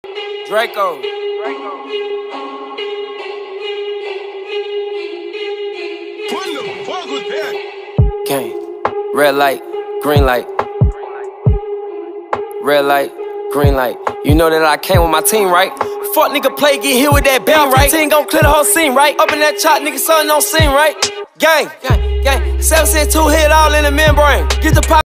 Draco. What the fuck was that? Gang. Red light, green light. Red light, green light. You know that I came with my team, right? Fuck nigga play, get hit with that beam, right? Team gon' clear the whole scene, right? Up in that chop, nigga, something don't seem right. Gang, gang, gang. 762 hit all in the membrane. Get the pop.